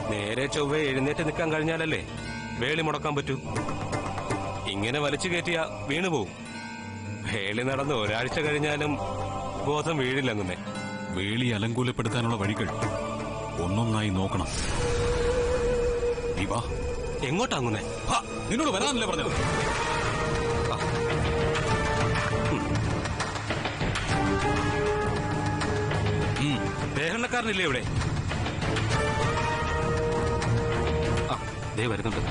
നേരെ ചൊവ്വ എഴുന്നേറ്റ് നിൽക്കാൻ കഴിഞ്ഞാലല്ലേ വേളി മുടക്കാൻ പറ്റൂ. ഇങ്ങനെ വലിച്ചു കയറ്റിയാ വീണുപോകും. വേളി നടന്ന് ഒരാഴ്ച കഴിഞ്ഞാലും ബോധം വീഴില്ലങ്ങനെ. വേളി അലങ്കൂലപ്പെടുത്താനുള്ള വഴികൾ ഒന്നൊന്നായി നോക്കണം. എങ്ങോട്ടാങ്ങുന്നേ? നിന്നോട് വരാനല്ലേ പറഞ്ഞത്? ദേഹണ്ണക്കാരനില്ലേ ഇവിടെ? ദേ വരുന്നുണ്ട്.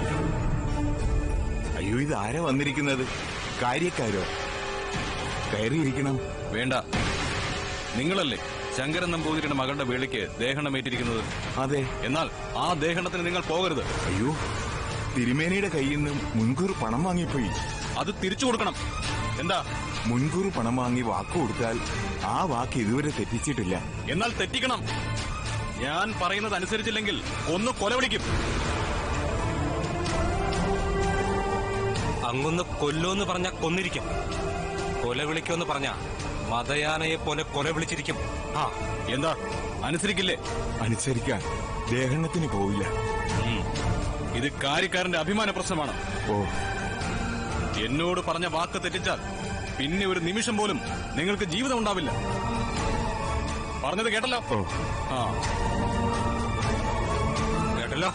അയ്യോ, ഇതാരാ വന്നിരിക്കുന്നത്? കാര്യക്കാരോ? കയറിയിരിക്കണം. വേണ്ട, നിങ്ങളല്ലേ ശങ്കരൻ നമ്പൂതിരിയുടെ മകളുടെ വേളിക്ക് ദേഹണ്ണമേറ്റിരിക്കുന്നത്? അതെ. എന്നാൽ ആ ദേഹണ്ണത്തിന് നിങ്ങൾ പോകരുത്. അയ്യോ, തിരുമേനിയുടെ കയ്യിൽ നിന്ന് മുൻകൂർ പണം വാങ്ങിപ്പോയി. അത് തിരിച്ചു കൊടുക്കണം. എന്താ? മുൻകൂർ പണം വാങ്ങി വാക്ക് കൊടുത്താൽ ആ വാക്ക് ഇതുവരെ തെറ്റിച്ചിട്ടില്ല. എന്നാൽ തെറ്റിക്കണം. ഞാൻ പറയുന്നത് അനുസരിച്ചില്ലെങ്കിൽ ഒന്ന് കൊലവിളിക്കും. അങ്ങൊന്ന് കൊല്ലോന്ന് പറഞ്ഞ കൊന്നിരിക്കും. കൊല വിളിക്കുമെന്ന് പറഞ്ഞ മതയാനയെ പോലെ കൊല വിളിച്ചിരിക്കും. എന്താ, അനുസരിക്കില്ലേ? അനുസരിക്കാൻ ദേഹണ്ണത്തിന് പോവില്ല. ഇത് കാര്യക്കാരന്റെ അഭിമാന പ്രശ്നമാണ്. ഓ, എന്നോട് പറഞ്ഞ വാക്ക് തെറ്റിച്ചാൽ പിന്നെ ഒരു നിമിഷം പോലും നിങ്ങൾക്ക് ജീവിതം ഉണ്ടാവില്ല. പറഞ്ഞത് കേട്ടല്ലോ? കേട്ടല്ലോ.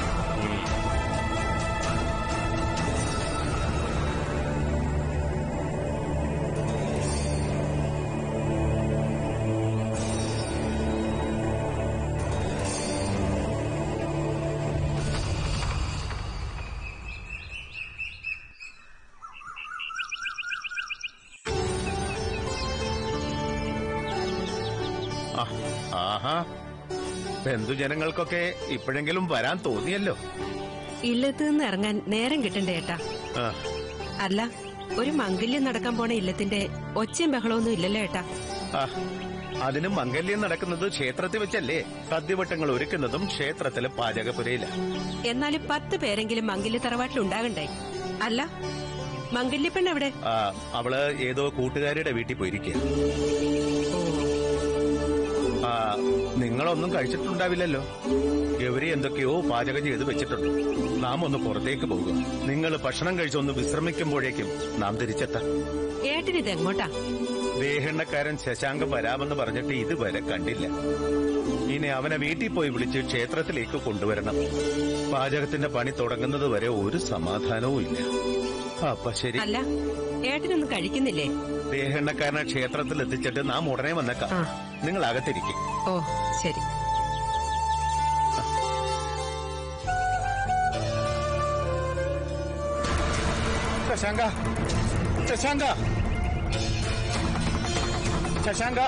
ആഹാ, ബന്ധുജനങ്ങൾക്കൊക്കെ ഇപ്പോഴെങ്കിലും വരാൻ തോന്നിയല്ലോ. ഇല്ലത്ത് നിന്ന് ഇറങ്ങാൻ നേരം കിട്ടണ്ടേ ഏട്ടാ? അല്ല, ഒരു മംഗല്യം നടക്കാൻ പോണ ഇല്ലത്തിന്റെ ഒച്ചയും ബഹളമൊന്നും ഇല്ലല്ലോ ഏട്ടാ? അതിന് മംഗല്യം നടക്കുന്നത് ക്ഷേത്രത്തിൽ വെച്ചല്ലേ? സദ്യവട്ടങ്ങൾ ഒരുക്കുന്നതും ക്ഷേത്രത്തിലെ പാചകപ്പുരയില്ല. എന്നാലും 10 പേരെങ്കിലും മംഗല്യ തറവാട്ടിൽ ഉണ്ടാകണ്ടേ? അല്ല, മംഗല്യപ്പെണ്ണ് എവിടെ? അവള് ഏതോ കൂട്ടുകാരിയുടെ വീട്ടിൽ പോയിരിക്കുക. നിങ്ങളൊന്നും കഴിച്ചിട്ടുണ്ടാവില്ലല്ലോ. ഗൗരി എന്തൊക്കെയോ പാചകം ചെയ്ത് വെച്ചിട്ടുണ്ട്. നാം ഒന്ന് പുറത്തേക്ക് പോകുക. നിങ്ങൾ ഭക്ഷണം കഴിച്ചൊന്ന് വിശ്രമിക്കുമ്പോഴേക്കും നാം തിരിച്ചെത്താം. ഏട്ടനിത് എങ്ങോട്ടാ? ദേഹണ്ണക്കാരൻ ശശാങ്കം വരാമെന്ന് പറഞ്ഞിട്ട് ഇതുവരെ കണ്ടില്ല. ഇനി അവനെ വീട്ടിൽ പോയി വിളിച്ച് ക്ഷേത്രത്തിലേക്ക് കൊണ്ടുവരണം. പാചകത്തിന്റെ പണി തുടങ്ങുന്നത് വരെ ഒരു സമാധാനവും ഇല്ല. അപ്പൊ ശരി. അല്ല, ഏട്ടനൊന്നും കഴിക്കുന്നില്ലേ? ദേഹണ്ണക്കാരനെ ക്ഷേത്രത്തിൽ എത്തിച്ചിട്ട് നാം ഉടനെ വന്നേക്കാം. നിങ്ങൾ അകത്തിരിക്കും. ഓ ശരി. ശശാങ്ക, ശശാങ്ക, ശശാങ്ക.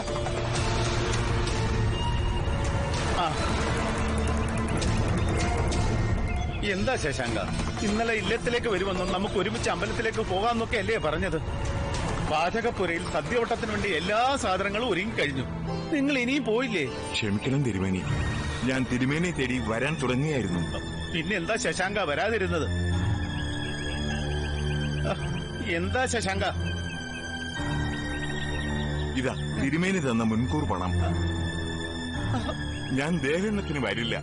എന്താ ശശാങ്ക, ഇന്നലെ ഇല്ലത്തിലേക്ക് വരുമെന്നും നമുക്ക് ഒരുമിച്ച് അമ്പലത്തിലേക്ക് പോകാമെന്നൊക്കെ അല്ലേ പറഞ്ഞത്? പാചകപ്പുരയിൽ സദ്യവട്ടത്തിന് വേണ്ടി എല്ലാ സാധനങ്ങളും ഒരുങ്ങി കഴിഞ്ഞു. നിങ്ങൾ ഇനിയും പോയില്ലേ? ക്ഷമിക്കണം തിരുമേനി, ഞാൻ തിരുമേനിയെ തേടി വരാൻ തുടങ്ങിയായിരുന്നു. പിന്നെ എന്താ ശശാങ്ക വരാതിരുന്നത്? എന്താ ശശാങ്ക? ഇതാ തിരുമേനി തന്ന മുൻകൂർ പണം. ഞാൻ ദേഹണ്ണത്തിന് വരില്ല.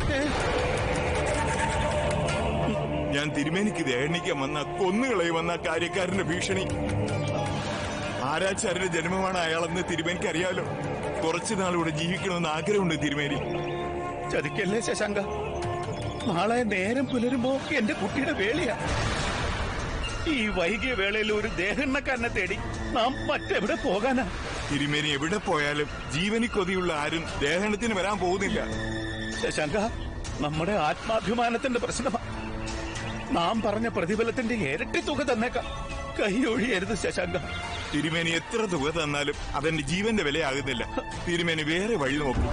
ഞാൻ തിരുമേനിക്ക് ദേഹണ്ണിക്കാൻ വന്ന കൊന്നുകളയുമെന്ന കാര്യക്കാരന്റെ ഭീഷണി. ആരാച്ചാര്യന്റെ ജന്മമാണ് അയാളെന്ന് തിരുമേനിക്ക് അറിയാലോ. കുറച്ചുനാളിവിടെ ജീവിക്കണമെന്ന് ആഗ്രഹമുണ്ട് തിരുമേനി. ചതിക്കല്ലേ ശശാങ്ക. നാളെ നേരം പുലരുമ്പോ എന്റെ കുട്ടിയുടെ വേളയാ. ഈ വൈകിയ വേളയിൽ ഒരു ദേഹണ്ണക്കാരനെ തേടി നാം മറ്റെവിടെ പോകാനാ? തിരുമേനി എവിടെ പോയാലും ജീവനി കൊതിയുള്ള ആരും ദേഹണ്ണത്തിന് വരാൻ പോകുന്നില്ല. ശശാങ്ക, നമ്മുടെ ആത്മാഭിമാനത്തിന്റെ പ്രശ്നമാ. നാം പറഞ്ഞ പ്രതിഫലത്തിന്റെ ഇരട്ടി തുക തന്നേക്കാം. കൈയൊഴിയരുത് ശശാങ്ക. തിരുമേനി എത്ര തുക തന്നാലും അതെന്റെ ജീവന്റെ വിലയാകുന്നില്ല. തിരുമേനി വേറെ വഴി നോക്കൂ.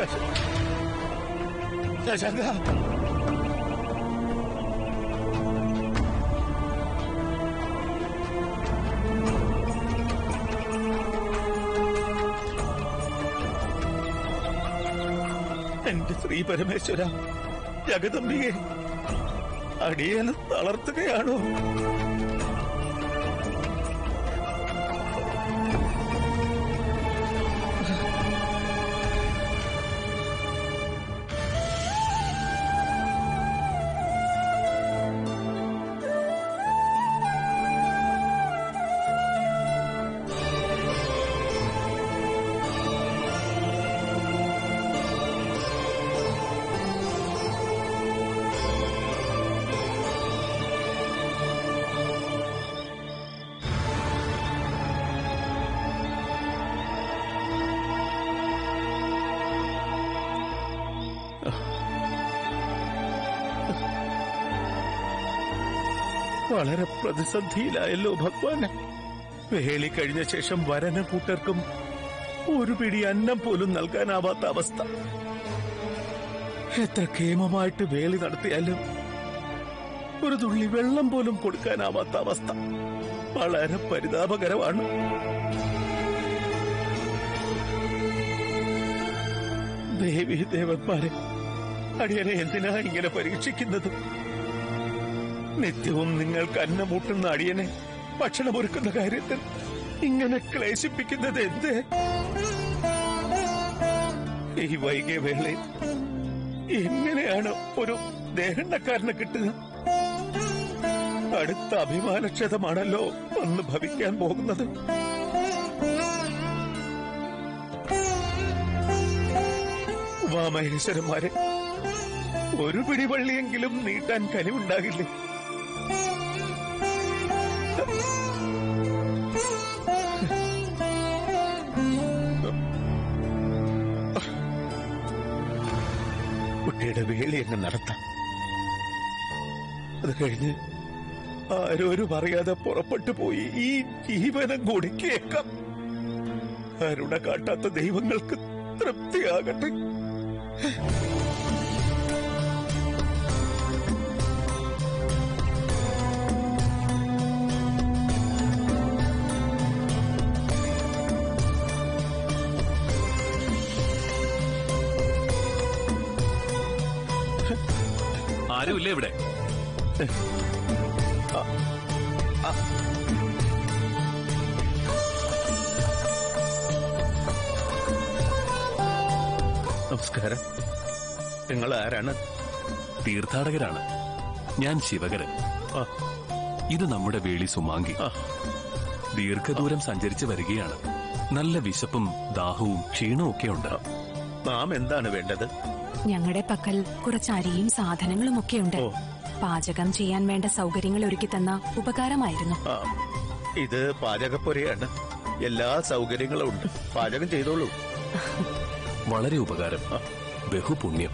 ശശാങ്ക, എന്റെ ശ്രീ പരമേശ്വര, ജഗദംബികെ, അടിയന് തളർത്തുകയാണോ? വളരെ പ്രതിസന്ധിയിലായല്ലോ ഭഗവാന്. വേലി കഴിഞ്ഞ ശേഷം വരന കൂട്ടർക്കും ഒരു പിടി അന്നം പോലും നൽകാനാവാത്ത അവസ്ഥ. എത്ര ക്ഷേമമായിട്ട് വേലി നടത്തിയാലും ഒരു തുള്ളി വെള്ളം പോലും കൊടുക്കാനാവാത്ത അവസ്ഥ വളരെ പരിതാപകരമാണ്. ദേവി ദേവന്മാരെ, അടിയനെ എന്തിനാ ഇങ്ങനെ പരീക്ഷിക്കുന്നത്? നിത്യവും നിങ്ങൾക്ക് അന്നമൂട്ടുന്ന അടിയനെ ഭക്ഷണമൊരുക്കുന്ന കാര്യത്തിൽ ഇങ്ങനെ ക്ലേശിപ്പിക്കുന്നത് എന്ത്? ഈ വൈകിയ വേളയിൽ എങ്ങനെയാണ് ഒരു ദേഹണ്ണക്കാരനെ കിട്ടുക? അടുത്ത അഭിമാനക്ഷതമാണല്ലോ വന്ന് ഭവിക്കാൻ പോകുന്നത്. ഉമാമഹേശ്വരന്മാരെ, ഒരു പിടിവള്ളിയെങ്കിലും നീട്ടാൻ കനിവുണ്ടാകില്ലേ? കുട്ടിയുടെ വേളി അങ്ങ് നടത്താം. അത് കഴിഞ്ഞ് ആരോരും അറിയാതെ പുറപ്പെട്ടു പോയി ഈ ജീവനം കൂടി കേൾക്കാം. കരുണ കാട്ടാത്ത ദൈവങ്ങൾക്ക് തൃപ്തിയാകട്ടെ. ആരുമില്ലേ ഇവിടെ? നമസ്കാരം. നിങ്ങൾ ആരാണ്? തീർത്ഥാടകരാണ്. ഞാൻ ശിവകരൻ. ഇത് നമ്മുടെ വേളി സുമാങ്കി. ദീർഘദൂരം സഞ്ചരിച്ച് വരികയാണ്. നല്ല വിശപ്പും ദാഹവും ക്ഷീണവും ഒക്കെ ഉണ്ട്. നാം എന്താണ് വേണ്ടത്? ഞങ്ങളുടെ പക്കൽ കുറച്ച് അരിയും സാധനങ്ങളും ഒക്കെയുണ്ട്. പാചകം ചെയ്യാൻ വേണ്ട സൗകര്യങ്ങൾ ഒരുക്കി തന്ന ഉപകാരമായിരുന്നു. ഇത് പാചകപ്പുരയാണ്. എല്ലാ സൗകര്യങ്ങളും ഉണ്ട്. പാചകം ചെയ്തോളൂ. വളരെ ഉപകാരം. ബഹുപുണ്യം.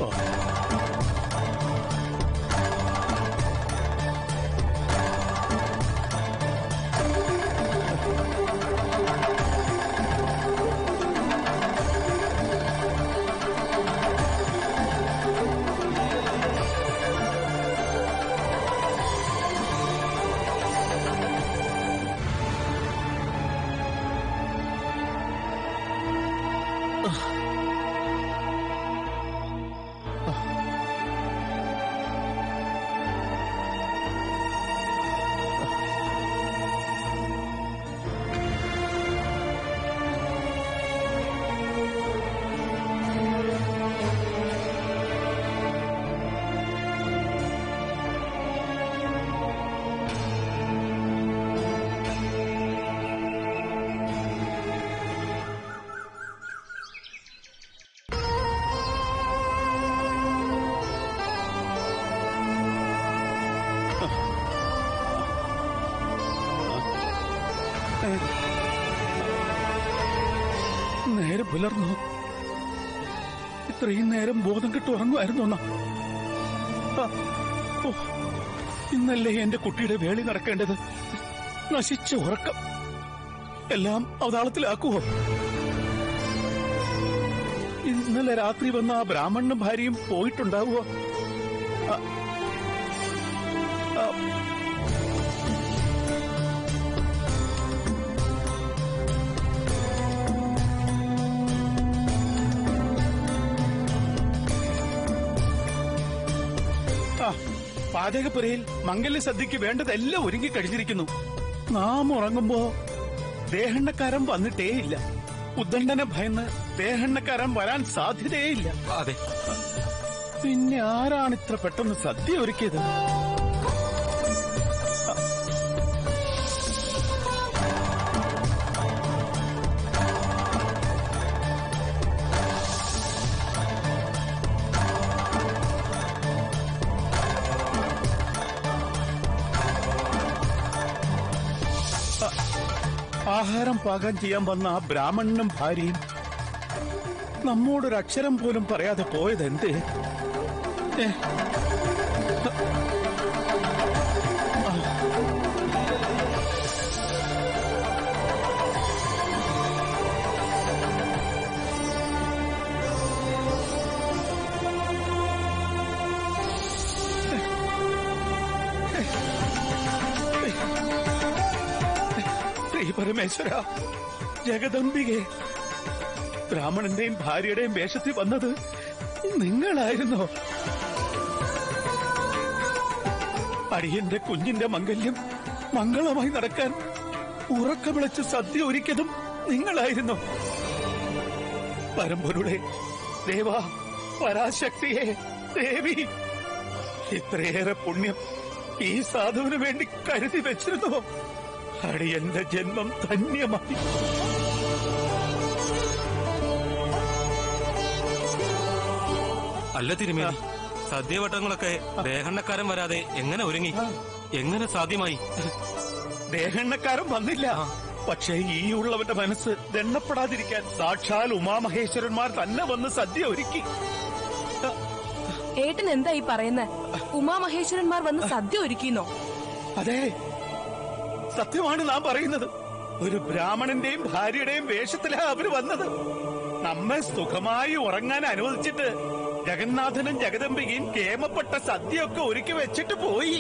നേരം പുലർന്നു. ഇത്രയും നേരം ബോധം കെട്ട് ഉറങ്ങുമായിരുന്നു. ഇന്നല്ലേ എന്റെ കുട്ടിയുടെ വേളി നടക്കേണ്ടത്? നശിച്ച ഉറക്കം എല്ലാം അവതാളത്തിലാക്കുവോ? ഇന്നലെ രാത്രി വന്ന ആ ബ്രാഹ്മണനും ഭാര്യയും പോയിട്ടുണ്ടാവുമോ? പാചകപ്പുരയിൽ മംഗല്യ സദ്യക്ക് വേണ്ടതെല്ലാം ഒരുങ്ങിക്കഴിഞ്ഞിരിക്കുന്നു. നാം ഉറങ്ങുമ്പോ ദേഹണ്ണക്കാരൻ വന്നിട്ടേയില്ല. ഉദ്ദണ്ഡനെ ഭയന്ന് ദേഹണ്ണക്കാരൻ വരാൻ സാധ്യതയേയില്ല. അതെ. പിന്നെ ആരാണ് ഇത്ര പെട്ടെന്ന് സദ്യ ഒരുക്കിയത്? ആഹാരം പാകം ചെയ്യാൻ വന്ന ആ ബ്രാഹ്മണനും ഭാര്യയും നമ്മോടൊരക്ഷരം പോലും പറയാതെ പോയതെന്തേ? പരമേശ്വര, ജഗദംബികെ, ബ്രാഹ്മണന്റെയും ഭാര്യയുടെയും വേഷത്തിൽ വന്നത് നിങ്ങളായിരുന്നോ? അടിയന്റെ കുഞ്ഞിന്റെ മംഗല്യം മംഗളമായി നടക്കാൻ ഉറക്കമിളച്ച് സദ്യ ഒരുക്കിയതും നിങ്ങളായിരുന്നോ? പരമ്പൊരുളെ, ദേവാ, പരാശക്തിയെ, ദേവി, ഇത്രയേറെ പുണ്യം ഈ സാധുവിന് വേണ്ടി കരുതി വെച്ചിരുന്നോ? അടിയന്റെ ജന്മം ധന്യമായി. അല്ല തിരുമേനി, സദ്യവട്ടങ്ങളൊക്കെ ദേഹണ്ണക്കാരൻ വരാതെ എങ്ങനെ ഒരുങ്ങി? എങ്ങനെ സാധ്യമായി? ദേഹണ്ണക്കാരൻ വന്നില്ല. പക്ഷേ ഈ ഉള്ളവന്റെ മനസ്സ് ദണ്ണപ്പെടാതിരിക്കാൻ സാക്ഷാൽ ഉമാമഹേശ്വരന്മാർ തന്നെ വന്ന് സദ്യ ഒരുക്കി. ഏട്ടൻ എന്താ ഈ പറയുന്നത്? ഉമാമഹേശ്വരന്മാർ വന്ന് സദ്യ ഒരുക്കിന്നോ? അതെ, സത്യമാണ് നാം പറയുന്നത്. ഒരു ബ്രാഹ്മണന്റെയും ഭാര്യയുടെയും വേഷത്തിലാ അവര് വന്നത്. നമ്മെ സുഖമായി ഉറങ്ങാൻ അനുവദിച്ചിട്ട് ജഗന്നാഥനും ജഗദംബികയും കേമപ്പെട്ട സദ്യയൊക്കെ ഒരുക്കി വെച്ചിട്ട് പോയി.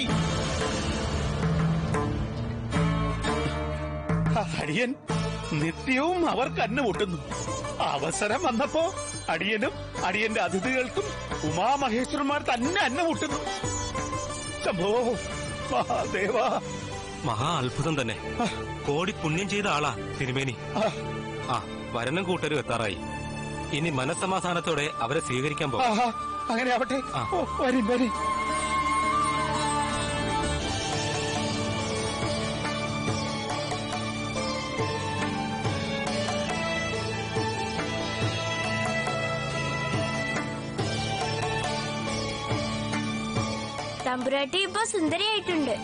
അടിയൻ നിത്യവും അവർക്ക് അന്നമൂട്ടുന്നു. അവസരം വന്നപ്പോ അടിയനും അടിയന്റെ അതിഥികൾക്കും ഉമാമഹേശ്വരന്മാർ തന്നെ അന്നമൂട്ടുന്നു. ശംഭോ മഹാദേവ, മഹാ അത്ഭുതം തന്നെ. കോടി പുണ്യം ചെയ്ത ആളാ തിരുമേനി. ആ, വരനും കൂട്ടരും എത്താറായി. ഇനി മനസ്സമാധാനത്തോടെ അവരെ സ്വീകരിക്കാൻ പോകും. അങ്ങനെ ആവട്ടെ. വരും വരും. തമ്പുരാട്ടി ഇപ്പൊ സുന്ദരിയായിട്ടുണ്ട്.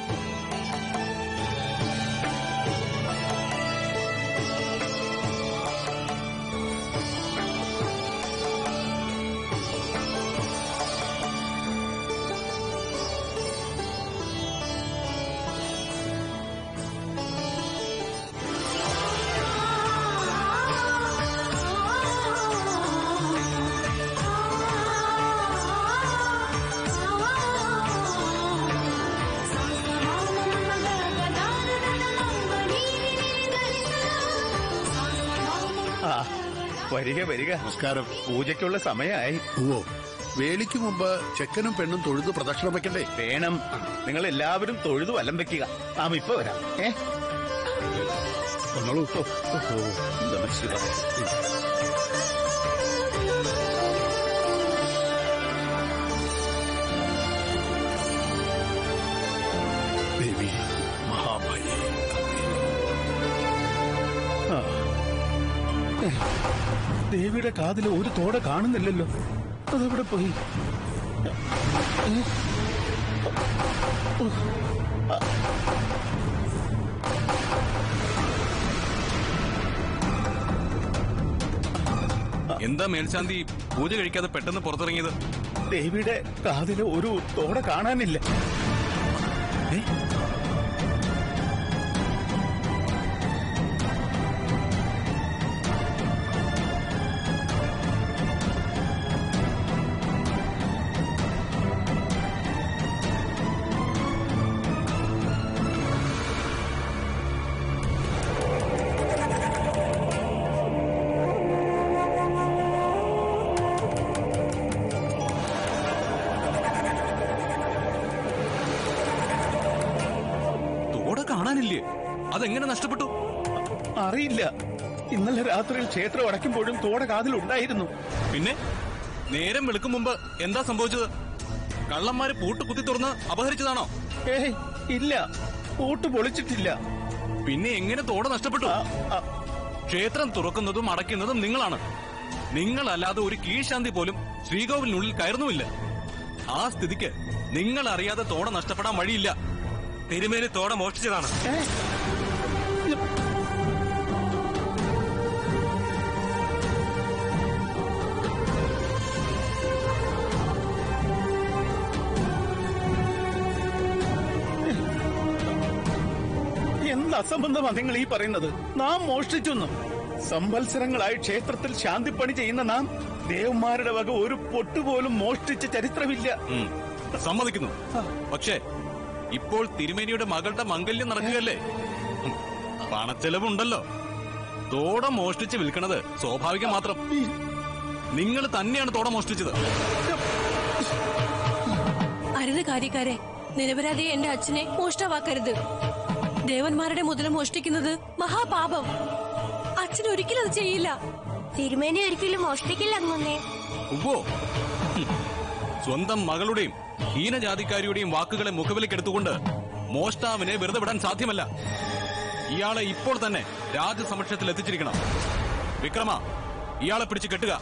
വരിക വരിക. നമസ്കാരം. പൂജയ്ക്കുള്ള സമയമായി. ഓ, വേലിക്ക് മുമ്പ് ചെക്കനും പെണ്ണും തൊഴുത് പ്രദക്ഷിണം വെക്കണ്ടേ? വേണം. നിങ്ങൾ എല്ലാവരും തൊഴുതു വലം വെക്കുക. നാം ഇപ്പൊ വരാം. വന്നോളൂ. നമഃ ശിവായ. ദേവി മഹാബലി. ദേവിയുടെ കാതിൽ ഒരു തോട കാണുന്നില്ലല്ലോ. അതെവിടെ പോയി? എന്താ മേൽശാന്തി പൂജ കഴിക്കാതെ പെട്ടെന്ന് പുറത്തിറങ്ങിയത്? ദേവിയുടെ കാതിൽ ഒരു തോട കാണാനില്ല. അതെങ്ങനെ നഷ്ടപ്പെട്ടു? അറിയില്ല. ഇന്നലെ രാത്രിയിൽ ക്ഷേത്രം അടയ്ക്കുമ്പോഴും തോട കാതിലുണ്ടായിരുന്നു. പിന്നെ നേരം വെളുക്കും മുമ്പ് എന്താ സംഭവിച്ചത്? കള്ളന്മാര് പൂട്ട് കുത്തി തുറന്ന് അപഹരിച്ചതാണോ? ഏയ് ഇല്ല, പൂട്ട് പൊളിച്ചിട്ടില്ല. പിന്നെ എങ്ങനെ തോട നഷ്ടപ്പെട്ടു? ക്ഷേത്രം തുറക്കുന്നതും അടയ്ക്കുന്നതും നിങ്ങളാണ്. നിങ്ങളല്ലാതെ ഒരു കീഴ്ശാന്തി പോലും ശ്രീകോവിലിനുള്ളിൽ കയറുന്നുമില്ല. ആ സ്ഥിതിക്ക് നിങ്ങൾ അറിയാതെ തോട നഷ്ടപ്പെടാൻ വഴിയില്ല. തിരുമേനി തോട മോഷ്ടിച്ചതാണ്. എന്ത് അസംബന്ധമാണ് നിങ്ങൾ ഈ പറയുന്നത്? നാം മോഷ്ടിച്ചെന്നു. സംവത്സരങ്ങളായി ക്ഷേത്രത്തിൽ ശാന്തിപ്പണി ചെയ്യുന്ന നാം ദേവന്മാരുടെ വക ഒരു പൊട്ടുപോലും മോഷ്ടിച്ച ചരിത്രമില്ല. സമ്മതിക്കുന്നു. പക്ഷേ ഇപ്പോൾ തിരുമേനിയുടെ മകളുടെ മംഗല്യം നടക്കുകയല്ലേ? പണച്ചെലവുണ്ടല്ലോ. തോട മോഷ്ടിച്ച് വിൽക്കണത് സ്വാഭാവികം മാത്രം. നിങ്ങൾ തന്നെയാണ് തോട മോഷ്ടിച്ചത്. അരുത് കാര്യക്കാരെ, നിരപരാധിയെ എന്റെ അച്ഛനെ മോഷ്ടാവാക്കരുത്. ദേവന്മാരുടെ മുതൽ മോഷ്ടിക്കുന്നത് മഹാപാപം. അച്ഛൻ ഒരിക്കലും അത് ചെയ്യില്ല. തിരുമേനി ഒരിക്കലും മോഷ്ടിക്കില്ല അങ്ങുന്നേ. ഉവ്വോ, സ്വന്തം മകളുടെയും ഹീനജാതിക്കാരിയുടെയും വാക്കുകളെ മുഖവിലേക്കെടുത്തുകൊണ്ട് മോഷ്ടാവിനെ വെറുതെ വിടാൻ സാധ്യമല്ല. ഇയാളെ ഇപ്പോൾ തന്നെ രാജസമക്ഷത്തിൽ എത്തിച്ചിരിക്കണം. വിക്രമ, ഇയാളെ പിടിച്ച് കെട്ടുക.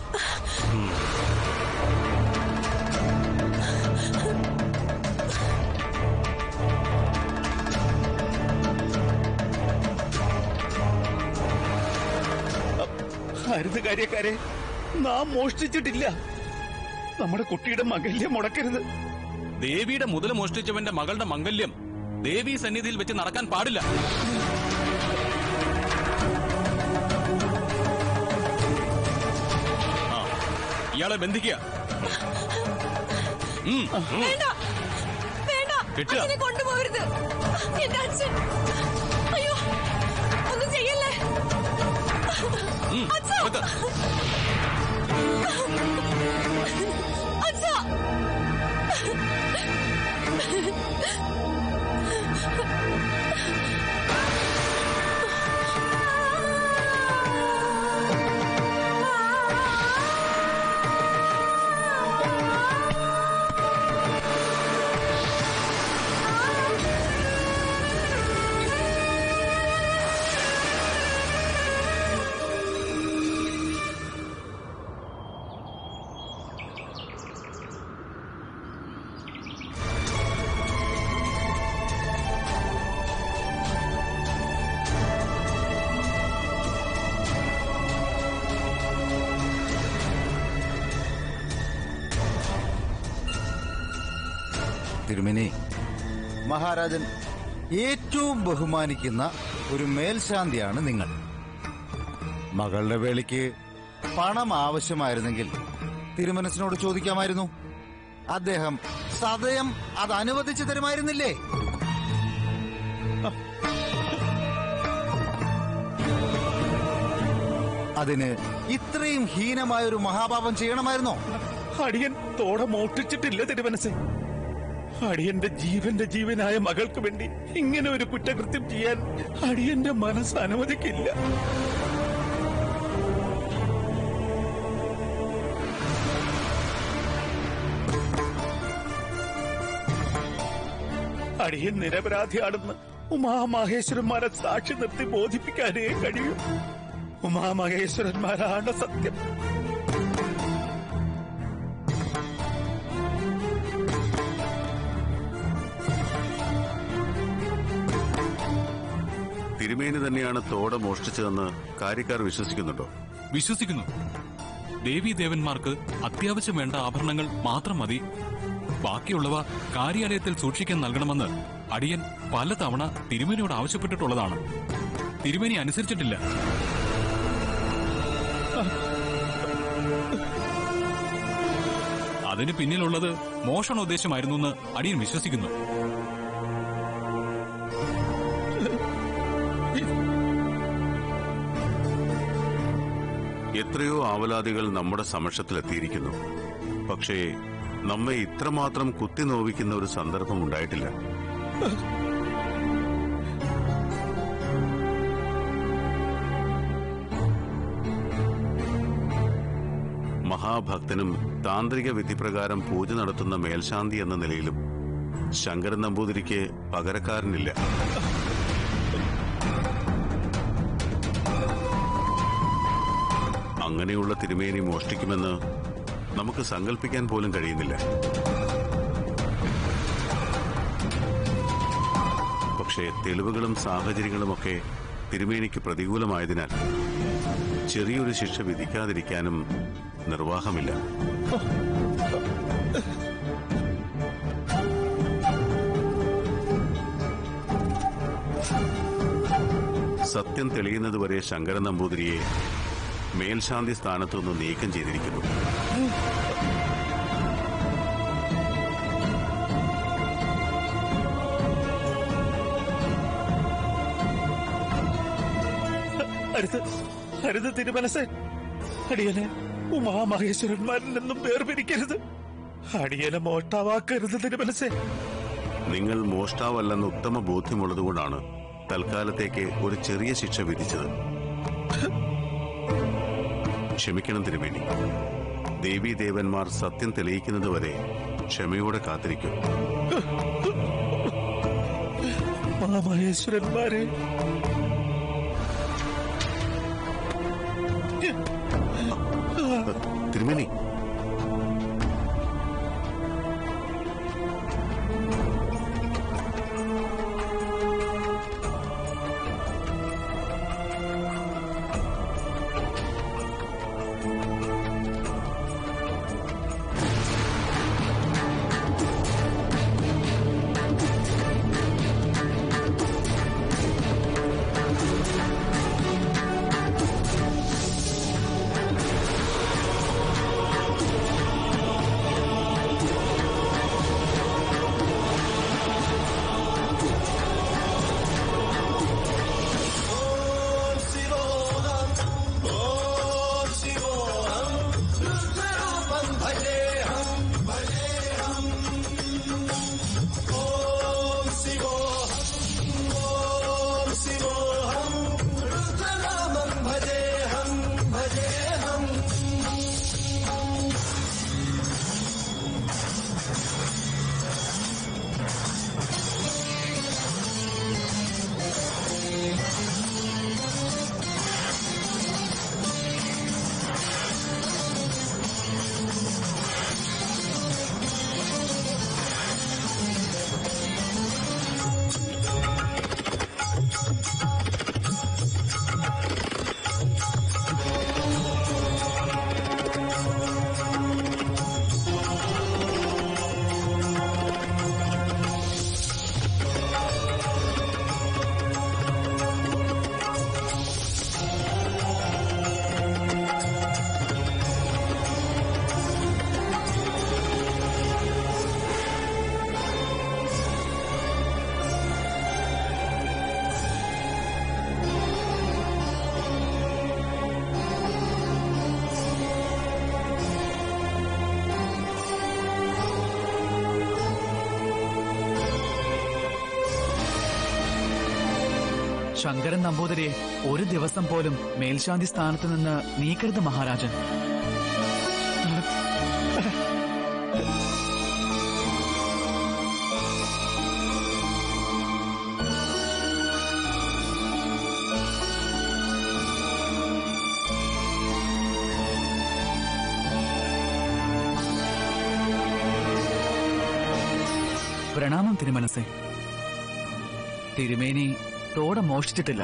അരുത് കാര്യക്കാരെ, നാം മോഷ്ടിച്ചിട്ടില്ല. നമ്മുടെ കുട്ടിയുടെ മംഗല്യം മുടക്കരുത്. ദേവിയുടെ മുതൽ മോഷ്ടിച്ചവന്റെ മകളുടെ മംഗല്യം ദേവീ സന്നിധിയിൽ വെച്ച് നടക്കാൻ പാടില്ല. ഇയാളെ ബന്ധിക്കുക. കൊണ്ടുപോകരുത്. എന്റെ അച്ഛൻ, അയ്യോ, ഒന്നും ചെയ്യല്ലേ. തിരുമേനി, മഹാരാജൻ ഏറ്റവും ബഹുമാനിക്കുന്ന ഒരു മേൽശാന്തിയാണ് നിങ്ങൾ. മകളുടെ വേളിക്ക് പണം ആവശ്യമായിരുന്നെങ്കിൽ തിരുമനസിനോട് ചോദിക്കാമായിരുന്നു. അദ്ദേഹം സദയം അത് അനുവദിച്ചു തരുമായിരുന്നില്ലേ? അതിന് ഇത്രയും ഹീനമായൊരു മഹാപാപം ചെയ്യണമായിരുന്നോ? അടിയൻ തോട മോഷ്ടിച്ചിട്ടില്ല തിരുമനസ്. അടിയന്റെ ജീവനായ മകൾക്ക് വേണ്ടി ഇങ്ങനെ ഒരു കുറ്റകൃത്യം ചെയ്യാൻ അടിയന്റെ മനസ്സ് അനുവദിക്കില്ല. അടിയൻ നിരപരാധിയാണെന്ന് ഉമാമഹേശ്വരന്മാരെ സാക്ഷി നിർത്തി ബോധിപ്പിക്കാനേ കഴിയൂ. ഉമാമഹേശ്വരന്മാരാണ് സത്യം. തിരുമേനി തന്നെയാണ് തോട മോഷ്ടിച്ചതെന്ന് കാര്യക്കാർ വിശ്വസിക്കുന്നുണ്ടോ? വിശ്വസിക്കുന്നു. ദേവീദേവന്മാർക്ക് അത്യാവശ്യം വേണ്ട ആഭരണങ്ങൾ മാത്രം മതി. ബാക്കിയുള്ളവ കാര്യാലയത്തിൽ സൂക്ഷിക്കാൻ നൽകണമെന്ന് അടിയൻ പലതവണ തിരുമേനിയോട് ആവശ്യപ്പെട്ടിട്ടുള്ളതാണ്. തിരുമേനി അനുസരിച്ചിട്ടില്ല. അതിന് പിന്നിലുള്ളത് മോഷണോദ്ദേശമായിരുന്നു എന്ന് അടിയൻ വിശ്വസിക്കുന്നു. എത്രയോ ആവലാതികൾ നമ്മുടെ സമക്ഷത്തിലെത്തിയിരിക്കുന്നു. പക്ഷേ നമ്മെ ഇത്രമാത്രം കുത്തി നോവിക്കുന്ന ഒരു സന്ദർഭം ഉണ്ടായിട്ടില്ല. മഹാഭക്തനും താന്ത്രിക വിധിപ്രകാരം പൂജ നടത്തുന്ന മേൽശാന്തി എന്ന നിലയിലും ശങ്കരൻ നമ്പൂതിരിക്ക് പകരക്കാരനില്ല. അങ്ങനെയുള്ള തിരുമേനി മോഷ്ടിക്കുമെന്ന് നമുക്ക് സങ്കല്പിക്കാൻ പോലും കഴിയുന്നില്ല. പക്ഷേ തെളിവുകളും സാഹചര്യങ്ങളുമൊക്കെ തിരുമേനിക്ക് പ്രതികൂലമായതിനാൽ ചെറിയൊരു ശിക്ഷ വിധിക്കാതിരിക്കാനും നിർവാഹമില്ല. സത്യം തെളിയുന്നതുവരെ ശങ്കരൻ നമ്പൂതിരിയെ മേൽശാന്തി സ്ഥാനത്തുനിന്ന് നീക്കം ചെയ്തിരിക്കുന്നു. അരുത് അരുത് തിരുമനസേ. അടിയനെ ഉമാമഹേശ്വരന്മാരിൽ നിന്നും വേർപിരിക്കരുത്. അടിയനെ മോഷ്ടാവാക്കരുത് തിരുമനസേ. നിങ്ങൾ മോഷ്ടാവല്ലെന്ന് ഉത്തമ ബോധ്യമുള്ളതുകൊണ്ടാണ് തൽക്കാലത്തേക്ക് ഒരു ചെറിയ ശിക്ഷ വിധിച്ചത്. ക്ഷമിക്കണം തിരുമേനി. ദേവീദേവന്മാർ സത്യം തെളിയിക്കുന്നതുവരെ ക്ഷമയോടെ കാത്തിരിക്കും. മഹേശ്വരന്മാരെ, തിരുമേനി, ശങ്കരൻ നമ്പൂതിരിയെ ഒരു ദിവസം പോലും മേൽശാന്തി സ്ഥാനത്ത് നിന്ന് നീക്കരുത് മഹാരാജൻ. പ്രണാമം തിരുമനസേ. തിരുമേനി തോട മോഷ്ടിച്ചിട്ടില്ല.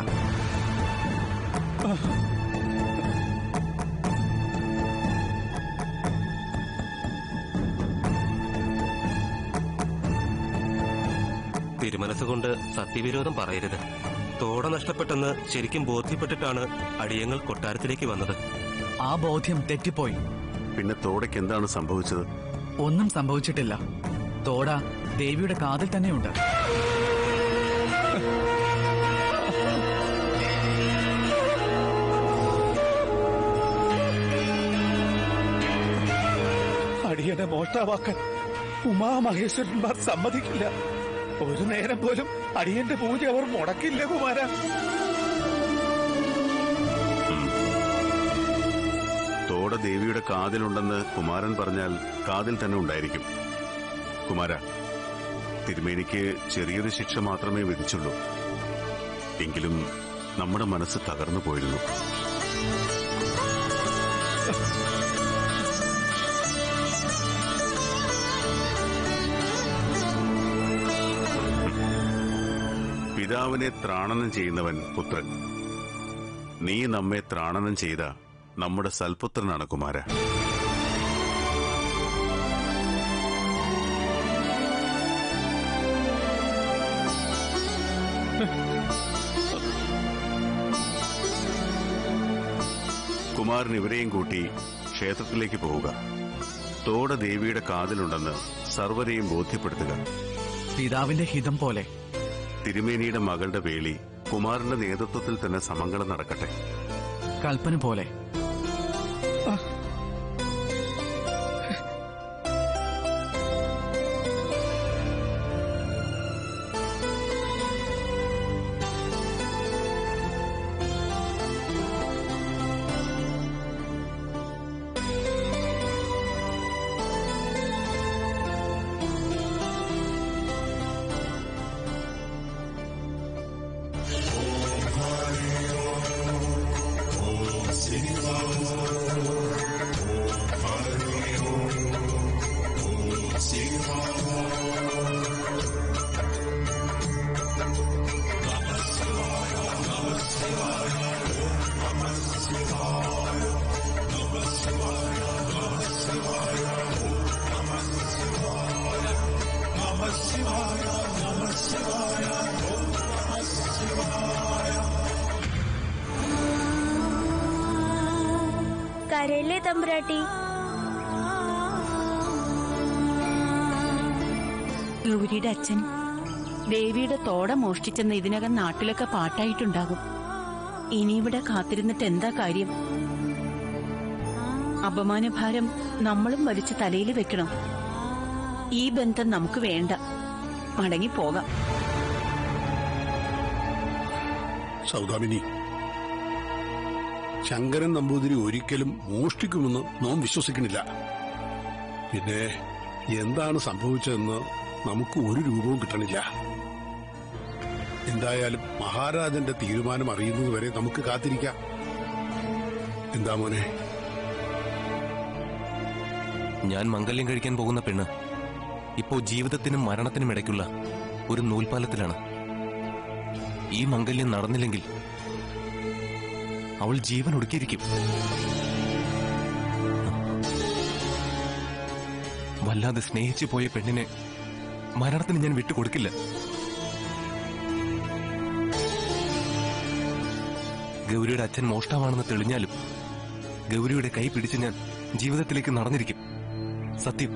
തിരുമനസ്സുകൊണ്ട് സത്യവിരോധം പറയരുത്. തോട നഷ്ടപ്പെട്ടെന്ന് ശരിക്കും ബോധ്യപ്പെട്ടിട്ടാണ് അടിയങ്ങൾ കൊട്ടാരത്തിലേക്ക് വന്നത്. ആ ബോധ്യം തെറ്റിപ്പോയി. പിന്നെ തോടയ്ക്ക് എന്താണ് സംഭവിച്ചത്? ഒന്നും സംഭവിച്ചിട്ടില്ല. തോട ദേവിയുടെ കാതിൽ തന്നെയുണ്ട്. അടിയനെ മോഷ്ടാവാക്കാൻ ഉമാമഹേശ്വരന്മാർ സമ്മതിക്കില്ല. ഒരു നേരം പോലും അടിയന്റെ പൂജ അവർ മുടക്കില്ല കുമാര. തോട ദേവിയുടെ കാതിലുണ്ടെന്ന് കുമാരൻ പറഞ്ഞാൽ കാതിൽ തന്നെ ഉണ്ടായിരിക്കും. കുമാര, തിരുമേനിക്ക് ചെറിയൊരു ശിക്ഷ മാത്രമേ വിധിച്ചുള്ളൂ. എങ്കിലും നമ്മുടെ മനസ്സ് തകർന്നു പോയിരുന്നു. പിതാവിനെ ത്രാണനം ചെയ്യുന്നവൻ പുത്രൻ. നീ നമ്മെ ത്രാണനം ചെയ്ത നമ്മുടെ സൽപുത്രനാണ് കുമാര. കുമാരൻ ഇവരെയും കൂട്ടി ക്ഷേത്രത്തിലേക്ക് പോവുക. തോട ദേവിയുടെ കാതിലുണ്ടെന്ന് സർവരെയും ബോധ്യപ്പെടുത്തുക. പിതാവിന്റെ ഹിതം പോലെ. തിരുമേനിയുടെ മകളുടെ വേളി കുമാരന്റെ നേതൃത്വത്തിൽ തന്നെ സമംഗളം നടക്കട്ടെ. കൽപ്പന പോലെ. കരയിലെ തമ്പുരാട്ടി. ഗൗരിയുടെ അച്ഛൻ ദേവിയുടെ തോട മോഷ്ടിച്ചെന്ന് ഇതിനകം നാട്ടിലൊക്കെ പാട്ടായിട്ടുണ്ടാകും. ഇനി ഇവിടെ കാത്തിരുന്നിട്ട് എന്താ കാര്യം? അപമാനഭാരം നമ്മളും വലിച്ച് തലയിൽ വെക്കണം. ഈ ബന്ധം നമുക്ക് വേണ്ട. മടങ്ങിപ്പോകാം. സൗദാമിനി, ശങ്കരൻ നമ്പൂതിരി ഒരിക്കലും മോഷ്ടിക്കുമെന്ന് നാം വിശ്വസിക്കുന്നില്ല. പിന്നെ എന്താണ് സംഭവിച്ചതെന്ന് നമുക്ക് ഒരു രൂപവും കിട്ടണില്ല. എന്തായാലും മഹാരാജന്റെ തീരുമാനം അറിയുന്നതുവരെ നമുക്ക് കാത്തിരിക്കാം. എന്താ മോനെ? ഞാൻ മംഗല്യം കഴിക്കാൻ പോകുന്ന പെണ്ണ് ഇപ്പോ ജീവിതത്തിനും മരണത്തിനും ഇടയ്ക്കുള്ള ഒരു നൂൽപാലത്തിലാണ്. ഈ മംഗല്യം നടന്നില്ലെങ്കിൽ അവൾ ജീവൻ ഒടുക്കിയിരിക്കും. വല്ലാതെ സ്നേഹിച്ചു പോയ പെണ്ണിനെ മരണത്തിന് ഞാൻ വിട്ടുകൊടുക്കില്ല. ഗൗരിയുടെ അച്ഛൻ മോഷ്ടാവാണെന്ന് തെളിഞ്ഞാലും ഗൗരിയുടെ കൈ പിടിച്ച് ഞാൻ ജീവിതത്തിലേക്ക് നടന്നിരിക്കും. സത്യം.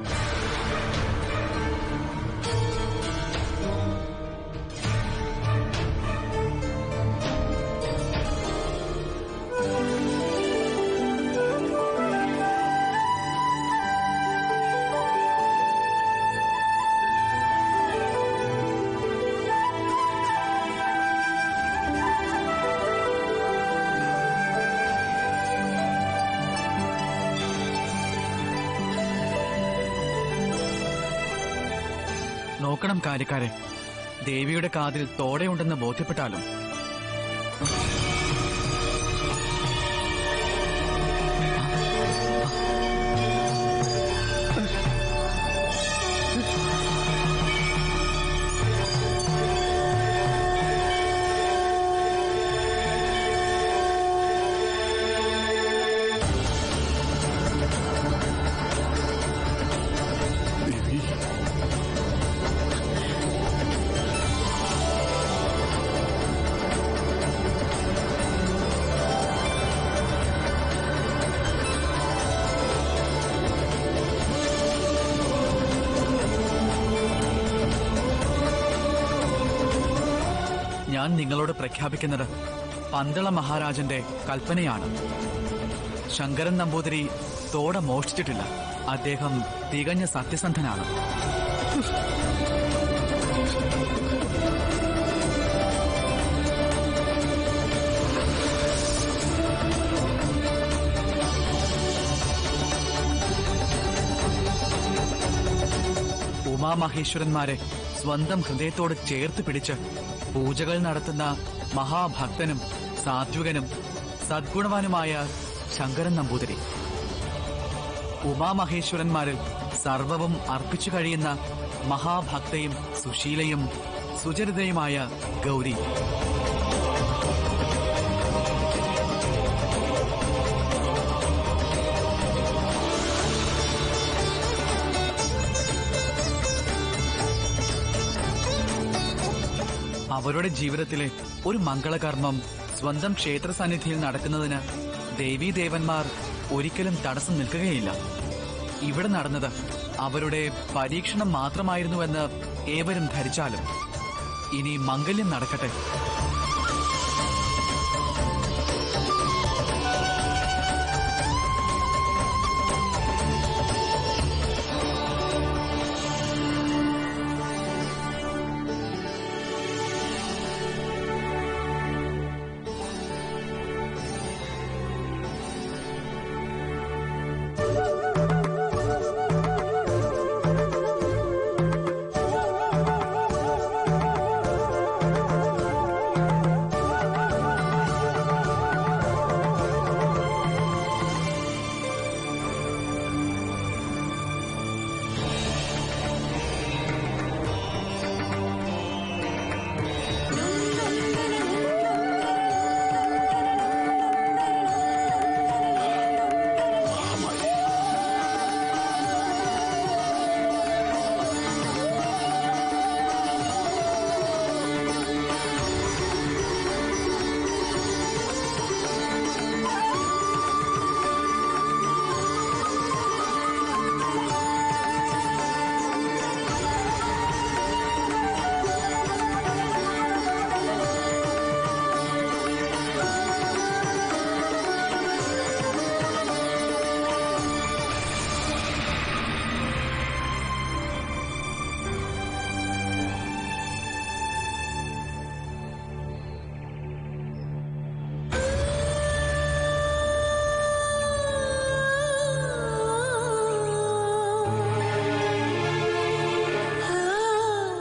നോക്കണം കാര്യക്കാരെ, ദേവിയുടെ കാതിൽ തോടയുണ്ടെന്ന് ബോധ്യപ്പെട്ടാലും. ഞാൻ നിങ്ങളോട് പ്രഖ്യാപിക്കുന്നത് പന്തള മഹാരാജന്റെ കൽപ്പനയാണ്. ശങ്കരൻ നമ്പൂതിരി തോട മോഷ്ടിച്ചിട്ടില്ല. അദ്ദേഹം തികഞ്ഞ സത്യസന്ധനാണ്. ഉമാമഹേശ്വരന്മാരെ സ്വന്തം ഹൃദയത്തോട് ചേർത്ത് പിടിച്ച് പൂജകൾ നടത്തുന്ന മഹാഭക്തനും സാത്വികനും സദ്ഗുണവാനുമായ ശങ്കരൻ നമ്പൂതിരി, ഉമാമഹേശ്വരന്മാരിൽ സർവവും അർപ്പിച്ചു കഴിയുന്ന മഹാഭക്തയും സുശീലയും സുചരിതയുമായ ഗൗരി, അവരുടെ ജീവിതത്തിലെ ഒരു മംഗളകർമ്മം സ്വന്തം ക്ഷേത്ര സന്നിധിയിൽ നടക്കുന്നതിന് ദേവീദേവന്മാർ ഒരിക്കലും തടസ്സം നിൽക്കുകയില്ല. ഇവിടെ നടന്നത് അവരുടെ പരീക്ഷണം മാത്രമായിരുന്നുവെന്ന് ഏവരും ധരിച്ചാലും ഇനി മംഗല്യം നടക്കട്ടെ.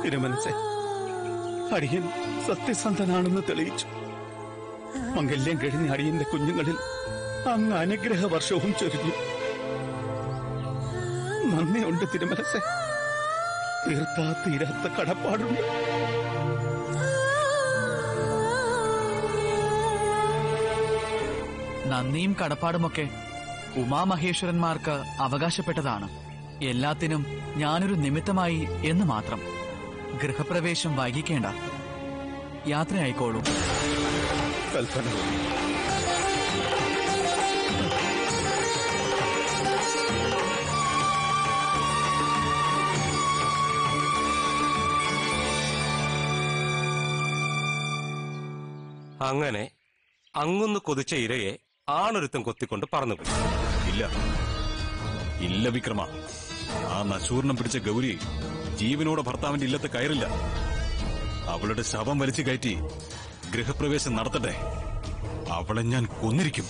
തിരുമനസെ, അടിയൻ സത്യസന്ധനാണെന്ന് തെളിയിച്ചു. മംഗല്യം കഴിഞ്ഞ അടിയന്റെ കുഞ്ഞുങ്ങളിൽ അങ്ങ് അനുഗ്രഹ വർഷവും ചൊരിഞ്ഞു. നന്ദിയുണ്ട് തിരുമനസെ, തീർത്താ തീരാത്ത കടപ്പാടുണ്ട്. നന്ദിയും കടപ്പാടുമൊക്കെ ഉമാമഹേശ്വരന്മാർക്ക് അവകാശപ്പെട്ടതാണ്. എല്ലാത്തിനും ഞാനൊരു നിമിത്തമായി എന്ന് മാത്രം. ഗൃഹപ്രവേശം വൈകിക്കേണ്ട, യാത്രയായിക്കോളൂ. കൽപ്പന. അങ്ങനെ അങ്ങൊന്ന് കൊതിച്ച ഇരയെ ആണൊരുത്തം കൊത്തിക്കൊണ്ട് പറന്നുപോയി. ഇല്ല ഇല്ല വിക്രമ, ആ നശൂർണം പിടിച്ച ഗൗരി ജീവനോടെ ഭർത്താവിന്റെ ഇല്ലത്ത് കയറില്ല. അവളുടെ ശവം വലിച്ചു കയറ്റി ഗൃഹപ്രവേശം നടത്തട്ടെ. അവളെ ഞാൻ കൊന്നിരിക്കും.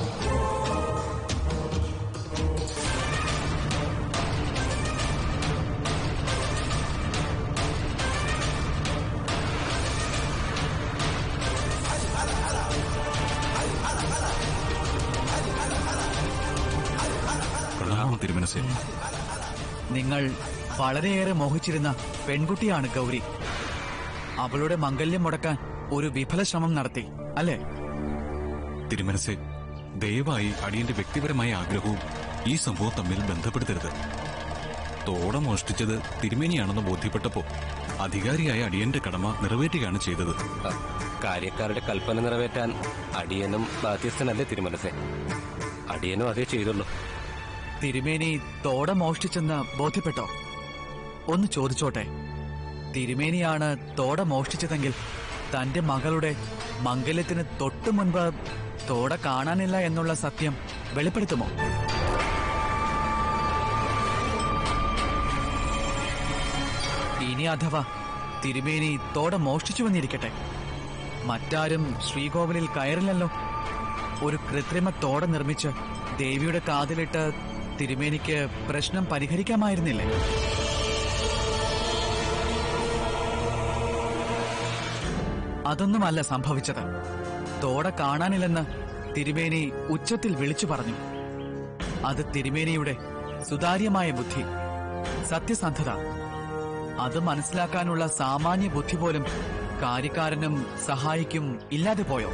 തിരുമനസേ, നിങ്ങൾ വളരെയേറെ മോഹിച്ചിരുന്ന പെൺകുട്ടിയാണ് ഗൗരി. അവളുടെ മംഗല്യം മുടക്കാൻ ഒരു വിഫല ശ്രമം നടത്തി അല്ലേ? തിരുമനസേ, ദയവായി അടിയന്റെ വ്യക്തിപരമായ ആഗ്രഹവും ഈ സംഭവം തമ്മിൽ ബന്ധപ്പെടുത്തരുത്. തോട മോഷ്ടിച്ചത് തിരുമേനിയാണെന്ന് ബോധ്യപ്പെട്ടപ്പോ അധികാരിയായ അടിയന്റെ കടമ നിറവേറ്റുകയാണ് ചെയ്തത്. കാര്യക്കാരുടെ കൽപ്പന നിറവേറ്റാൻ അടിയനും ബാധ്യസ്ഥനല്ലേ തിരുമനസേ? അടിയനും അതേ ചെയ്തുള്ളൂ. തിരുമേനി തോട മോഷ്ടിച്ചെന്ന് ബോധ്യപ്പെട്ടോ? ഒന്ന് ചോദിച്ചോട്ടെ, തിരുമേനിയാണ് തോട മോഷ്ടിച്ചതെങ്കിൽ തന്റെ മകളുടെ മംഗല്യത്തിന് തൊട്ടു മുൻപ് തോട കാണാനില്ല എന്നുള്ള സത്യം വെളിപ്പെടുത്തുമോ? ഇനി അഥവാ തിരുമേനി തോട മോഷ്ടിച്ചുവെന്നിരിക്കട്ടെ, മറ്റാരും ശ്രീകോവിലിൽ കയറില്ലല്ലോ. ഒരു കൃത്രിമ തോട നിർമ്മിച്ച് ദേവിയുടെ കാതിലിട്ട് തിരുമേനിക്ക് പ്രശ്നം പരിഹരിക്കാമായിരുന്നില്ലേ? അതൊന്നുമല്ല സംഭവിച്ചത്. തോട കാണാനില്ലെന്ന് തിരുമേനി ഉച്ചത്തിൽ വിളിച്ചു പറഞ്ഞു. അത് തിരുമേനിയുടെ സുതാര്യമായ ബുദ്ധി, സത്യസന്ധത. അത് മനസ്സിലാക്കാനുള്ള സാമാന്യ ബുദ്ധി പോലും കാര്യക്കാരനും സഹായിക്കും ഇല്ലാതെ പോയോ?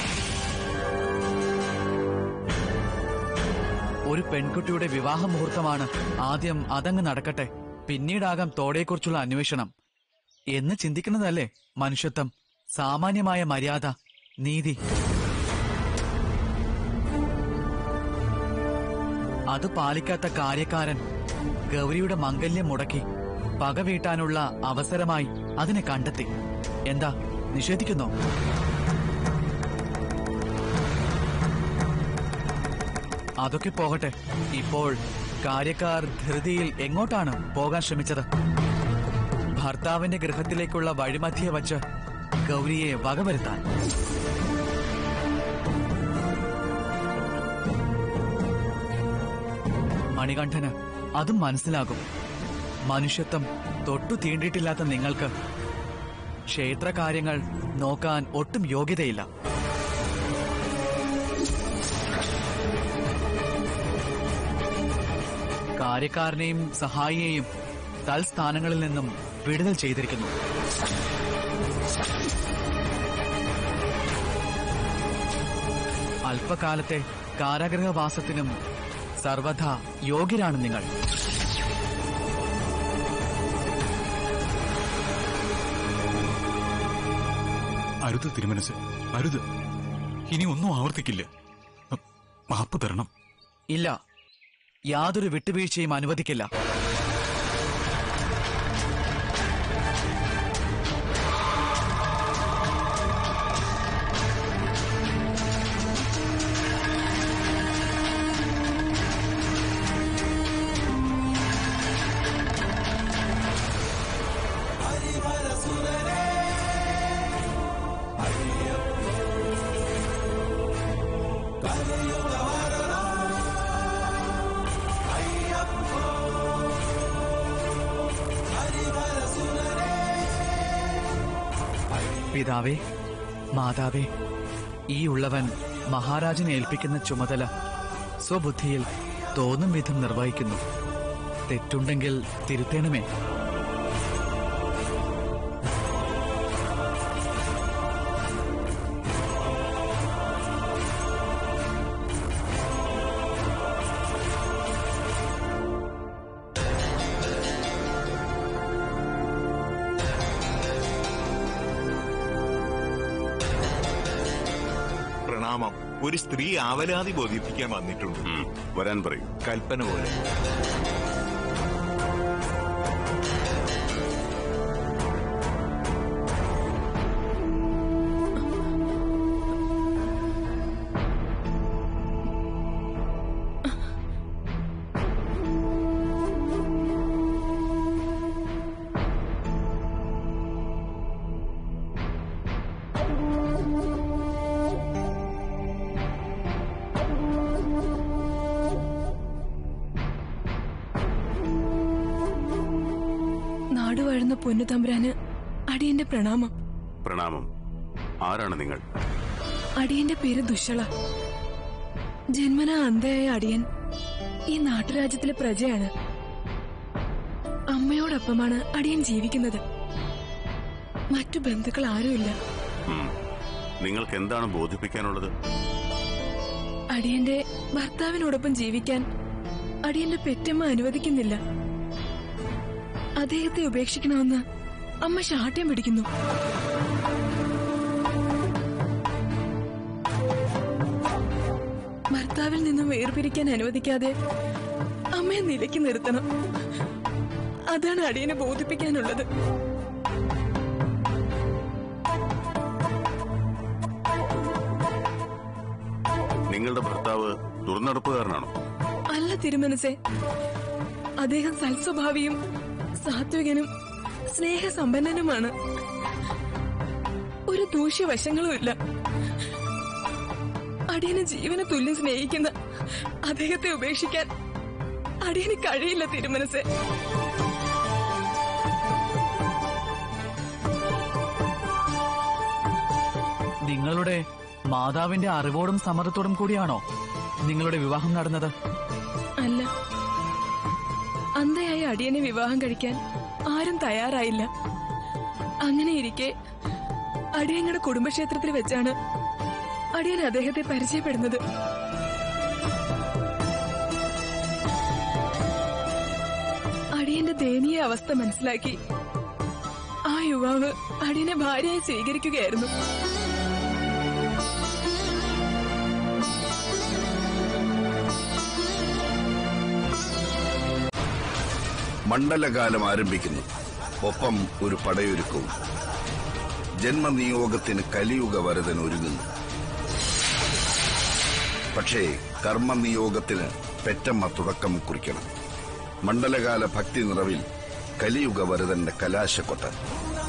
ഒരു പെൺകുട്ടിയുടെ വിവാഹ മുഹൂർത്തമാണ്. ആദ്യം അതങ്ങ് നടക്കട്ടെ, പിന്നീടാകാം തോടയെക്കുറിച്ചുള്ള അന്വേഷണം എന്ന് ചിന്തിക്കുന്നതല്ലേ മനുഷ്യത്വം, സാമാന്യമായ മര്യാദ, നീതി. അത് പാലിക്കാത്ത കാര്യക്കാരൻ ഗൗരിയുടെ മംഗല്യം മുടക്കി പക വീട്ടാനുള്ള അവസരമായി അതിനെ കണ്ടെത്തി. എന്താ, നിഷേധിക്കുന്നോ? അതൊക്കെ പോകട്ടെ. ഇപ്പോൾ കാര്യക്കാർ ധൃതിയിൽ എങ്ങോട്ടാണ് പോകാൻ ശ്രമിച്ചത്? ഭർത്താവിന്റെ ഗൃഹത്തിലേക്കുള്ള വഴിമധ്യേ വച്ച് ഗൗരിയെ വകവരുത്താൻ. മണികണ്ഠന് അതും മനസ്സിലാകും. മനുഷ്യത്വം തൊട്ടു തീണ്ടിയിട്ടില്ലാത്ത നിങ്ങൾക്ക് ക്ഷേത്രകാര്യങ്ങൾ നോക്കാൻ ഒട്ടും യോഗ്യതയില്ല. കാര്യക്കാരനെയും സഹായിയെയും തൽസ്ഥാനങ്ങളിൽ നിന്നും വിടുതൽ ചെയ്തിരിക്കുന്നു. അല്പകാലത്തെ കാരാഗൃഹവാസത്തിനും സർവഥാ യോഗ്യരാണ് നിങ്ങൾ. അരുത് തിരുമനസ്, അരുത്. ഇനി ഒന്നും ആവർത്തിക്കില്ല. മാപ്പ് തരണം. ഇല്ല, യാതൊരു വിട്ടുവീഴ്ചയും അനുവദിക്കില്ല. പിതാവേ, മാതാവേ, ഈ ഉള്ളവൻ മഹാരാജനെ ഏൽപ്പിക്കുന്ന ചുമതല സ്വബുദ്ധിയിൽ തോന്നും വിധം നിർവഹിക്കുന്നു. തെറ്റുണ്ടെങ്കിൽ തിരുത്തേണമേ. പ്രണാമം. ഒരു സ്ത്രീ ആവലാതി ബോധിപ്പിക്കാൻ വന്നിട്ടുണ്ട്. വരാൻ പറയൂ. കൽപ്പന പോലെ. നാടുവാഴുന്ന പൊന്നു തമ്പുരാന് അടിയന്റെ പ്രണാമം. പ്രണാമം. ആരാണ് നിങ്ങൾ? അടിയന്റെ പേര് ദുശ്ശള. ജന്മനാ അന്ധയായ അടിയൻ ഈ നാട്ടുരാജ്യത്തിലെ പ്രജയാണ്. അമ്മയോടൊപ്പമാണ് അടിയൻ ജീവിക്കുന്നത്. മറ്റു ബന്ധുക്കൾ ആരുമില്ല. നിങ്ങൾക്ക് എന്താണ് ബോധിപ്പിക്കാനുള്ളത്? അടിയന്റെ ഭർത്താവിനോടൊപ്പം ജീവിക്കാൻ അടിയന്റെ പെറ്റമ്മ അനുവദിക്കുന്നില്ല. അദ്ദേഹത്തെ ഉപേക്ഷിക്കണമെന്ന് അമ്മ ശാഠ്യം പിടിക്കുന്നു. ഭർത്താവിൽ നിന്നും വേർപിരിക്കാൻ അനുവദിക്കാതെ അമ്മയെ നിലയ്ക്ക് നിർത്തണം. അതാണ് അടിയനെ ബോധിപ്പിക്കാനുള്ളത്. നിങ്ങളുടെ ഭർത്താവ് ദുർനടപ്പുകാരനാണോ? അല്ല തിരുമനസേ, അദ്ദേഹം സൽസ്വഭാവിയും സാത്വികനും സ്നേഹസമ്പന്നനുമാണ്. ഒരു ദൂഷ്യവശങ്ങളുമില്ല. അടിയനെ ജീവനെ തുല്യം സ്നേഹിക്കുന്ന അദ്ദേഹത്തെ ഉപേക്ഷിക്കാൻ അടിയന് കഴിയില്ല തിരുമനസേ. നിങ്ങളുടെ മാതാവിന്റെ അറിവോടും സമ്മതത്തോടും കൂടിയാണോ നിങ്ങളുടെ വിവാഹം നടന്നത്? അല്ല, അന്ധയായ അടിയനെ വിവാഹം കഴിക്കാൻ ആരും തയ്യാറായില്ല. അങ്ങനെയിരിക്കെ അടിയങ്ങളുടെ കുടുംബക്ഷേത്രത്തിൽ വെച്ചാണ് അടിയൻ അദ്ദേഹത്തെ പരിചയപ്പെടുന്നത്. അടിയന്റെ ദയനീയ അവസ്ഥ മനസ്സിലാക്കി ആ യുവാവ് അടിയനെ ഭാര്യയായി സ്വീകരിക്കുകയായിരുന്നു. മണ്ഡലകാലം ആരംഭിക്കുന്നു. ഒപ്പം ഒരു പടയൊരുക്കവും. ജന്മനിയോഗത്തിന് കലിയുഗ വരദൻ ഒരുങ്ങുന്നു. പക്ഷേ കർമ്മനിയോഗത്തിന് പെറ്റമ്മ തുടക്കം കുറിക്കണം. മണ്ഡലകാല ഭക്തി നിറവിൽ കലിയുഗ വരദന്റെ കലാശക്കൊട്ട്.